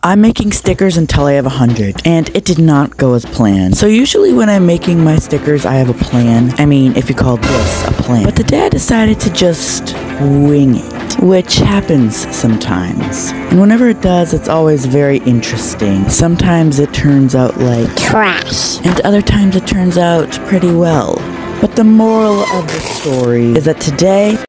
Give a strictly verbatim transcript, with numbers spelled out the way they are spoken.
I'm making stickers until I have a hundred, and it did not go as planned. So usually when I'm making my stickers, I have a plan. I mean, if you call this a plan. But the dad decided to just wing it, which happens sometimes. And whenever it does, it's always very interesting. Sometimes it turns out like trash, and other times it turns out pretty well. But the moral of the story is that today,